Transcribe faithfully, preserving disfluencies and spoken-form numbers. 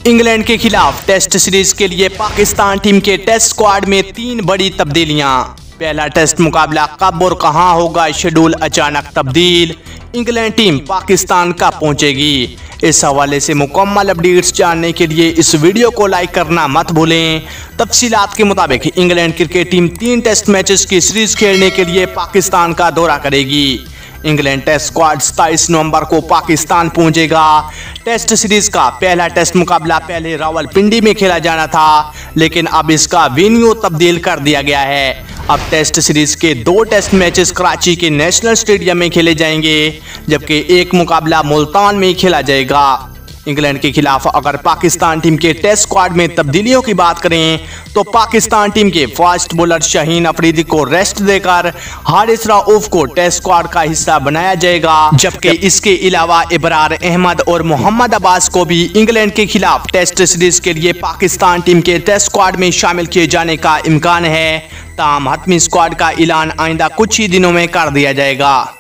England के खिलाफ test series के लिए पाकिस्तान टीम के टेस्ट स्क्वाड में तीन बड़ी तब्दीलियां। पहला टेस्ट मुकाबला कब और कहां होगा, शेड्यूल अचानक तब्दील। इंग्लैंड टीम पाकिस्तान कब पहुंचेगी, इस हवाले से मुकम्मल अपडेट्स जानने के लिए इस वीडियो को लाइक करना मत भूलें। तफसीलात के मुताबिक इंग्लैंड क्रिकेट टीम तीन टेस्ट मैचेस की सीरीज खेलने के लिए पाकिस्तान का दौरा करेगी। इंग्लैंड टेस्ट स्क्वाड सत्ताईस नवंबर को पाकिस्तान पहुंचेगा। टेस्ट सीरीज का पहला टेस्ट मुकाबला पहले रावलपिंडी में खेला जाना था, लेकिन अब इसका वेन्यू तब्दील कर दिया गया है। अब टेस्ट सीरीज के दो टेस्ट मैचेस कराची के नेशनल स्टेडियम में खेले जाएंगे, जबकि एक मुकाबला मुल्तान में खेला जाएगा। इंग्लैंड के खिलाफ अगर पाकिस्तान टीम के टेस्ट स्क्वाड में तब्दीलियों की बात करें तो पाकिस्तान टीम के फास्ट बॉलर शाहीन अफरीदी को रेस्ट देकर हारिस रऊफ को टेस्ट स्क्वाड का हिस्सा बनाया जाएगा, जबकि इसके अलावा इब्रार अहमद और मोहम्मद अब्बास को भी इंग्लैंड के खिलाफ टेस्ट सीरीज के लिए पाकिस्तान टीम के टेस्ट स्क्वाड में शामिल किए जाने का इम्कान है। ताहम हतमी स्क्वाड का ऐलान आइंदा कुछ ही दिनों में कर दिया जाएगा।